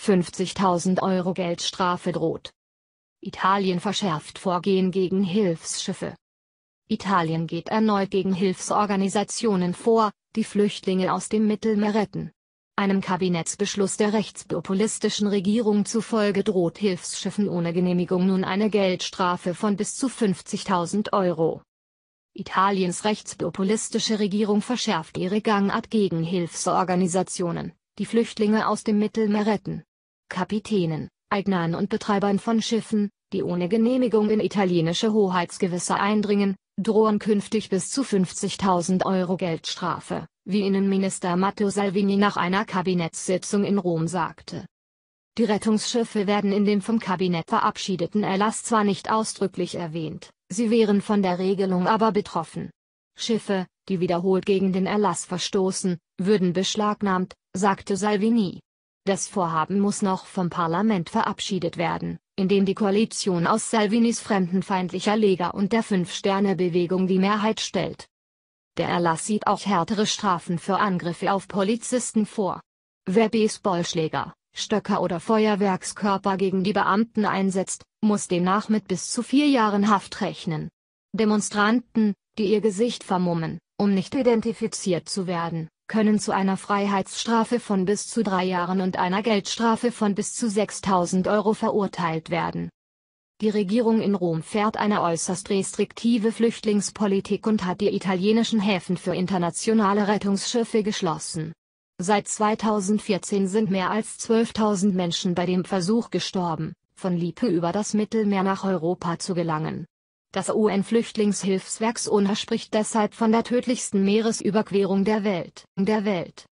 50.000 € Geldstrafe droht. Italien verschärft Vorgehen gegen Hilfsschiffe. Italien geht erneut gegen Hilfsorganisationen vor, die Flüchtlinge aus dem Mittelmeer retten. Einem Kabinettsbeschluss der rechtspopulistischen Regierung zufolge droht Hilfsschiffen ohne Genehmigung nun eine Geldstrafe von bis zu 50.000 €. Italiens rechtspopulistische Regierung verschärft ihre Gangart gegen Hilfsorganisationen, die Flüchtlinge aus dem Mittelmeer retten. Kapitänen, Eignern und Betreibern von Schiffen, die ohne Genehmigung in italienische Hoheitsgewässer eindringen, drohen künftig bis zu 50.000 € Geldstrafe, wie Innenminister Matteo Salvini nach einer Kabinettssitzung in Rom sagte. Die Rettungsschiffe werden in dem vom Kabinett verabschiedeten Erlass zwar nicht ausdrücklich erwähnt, sie wären von der Regelung aber betroffen. Schiffe, die wiederholt gegen den Erlass verstoßen, würden beschlagnahmt, sagte Salvini. Das Vorhaben muss noch vom Parlament verabschiedet werden, in dem die Koalition aus Salvinis fremdenfeindlicher Lega und der Fünf-Sterne-Bewegung die Mehrheit stellt. Der Erlass sieht auch härtere Strafen für Angriffe auf Polizisten vor. Wer Baseballschläger, Stöcker oder Feuerwerkskörper gegen die Beamten einsetzt, muss demnach mit bis zu 4 Jahren Haft rechnen. Demonstranten, die ihr Gesicht vermummen, um nicht identifiziert zu werden, können zu einer Freiheitsstrafe von bis zu 3 Jahren und einer Geldstrafe von bis zu 6.000 € verurteilt werden. Die Regierung in Rom fährt eine äußerst restriktive Flüchtlingspolitik und hat die italienischen Häfen für internationale Rettungsschiffe geschlossen. Seit 2014 sind mehr als 12.000 Menschen bei dem Versuch gestorben, von Libyen über das Mittelmeer nach Europa zu gelangen. Das UN-Flüchtlingshilfswerk UNHCR spricht deshalb von der tödlichsten Meeresüberquerung der Welt.